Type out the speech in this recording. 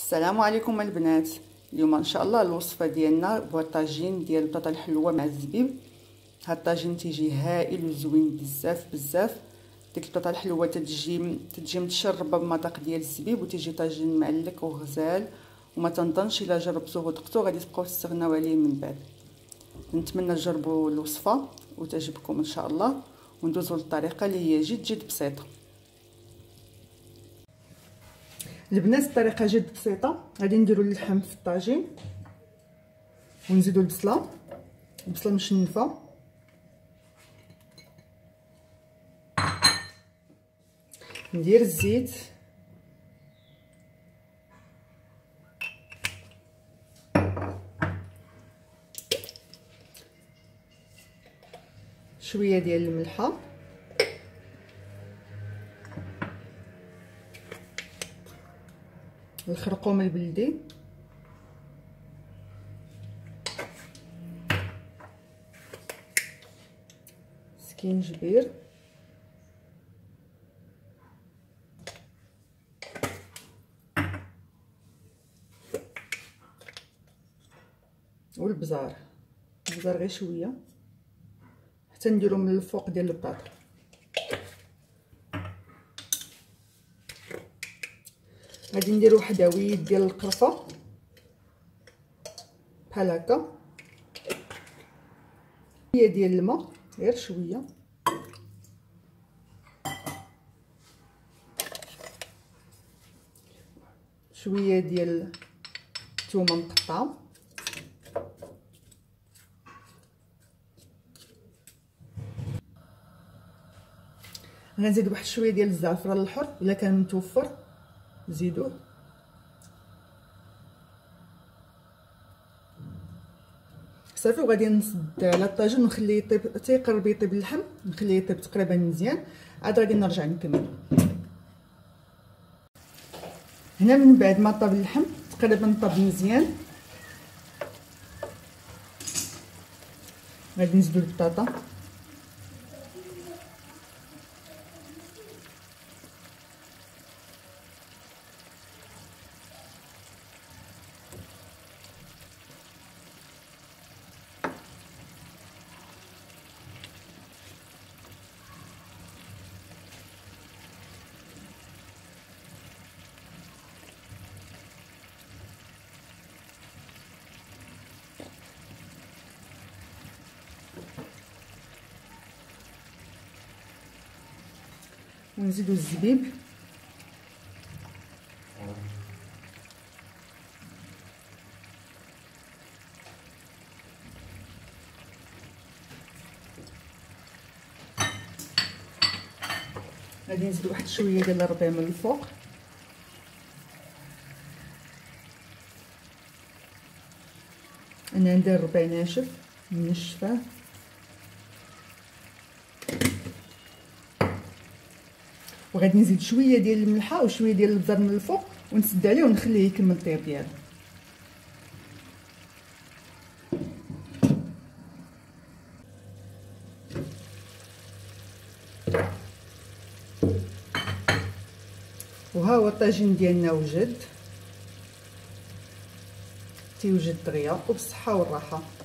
السلام عليكم البنات. اليوم ان شاء الله الوصفه ديالنا هو الطاجين ديال البطاطا الحلوه مع الزبيب. هاد الطاجين تيجي هائل وزوين بزاف. ديك البطاطا الحلوه تجي متشربه بمذاق ديال الزبيب وتيجي طاجين معلك وغزال، وما تنظنش الا جربتوه ودقتوه غادي تبقاو تستغناو عليه من بعد. نتمنى تجربوا الوصفه وتعجبكم ان شاء الله، وندوزوا للطريقه اللي هي جد بسيطه. البنات الطريقه جد بسيطه. غادي نديروا اللحم في الطاجين ونزيدوا البصله مشنفه، ندير الزيت، شويه ديال الملحه، الخرقوم البلدي، سكينجبير، والبزار غير شويه حتى نديرو من الفوق ديال البطاطا. غادي ندير واحد عويد ديال القرفه بحال هكا، شويه ديال الماء غير شويه، شويه ديال الثومه مقطعه، غنزيد واحد شويه ديال الزعفران الحر الا كان متوفر زيدوه، صافي. وغادي نصد على الطاجين ونخليه يطيب حتى يقرب يطيب اللحم، نخليه يطيب تقريبا مزيان، عاد غادي نرجع نكمل. هنا من بعد ما طاب اللحم تقريبا طاب مزيان، غادي نزيدو البطاطا، ونزيدو الزبيب، غادي نزيد واحد شويه ديال الربيع من الفوق، انا ندير الربيع ناشف منشفاه، وغادي نزيد شويه ديال الملحه وشويه ديال البزار من الفوق ونسد عليه ونخليه يكمل الطياب ديالو. وها هو الطاجين ديالنا وجد، تيوجد دغيا وبالصحه والراحه.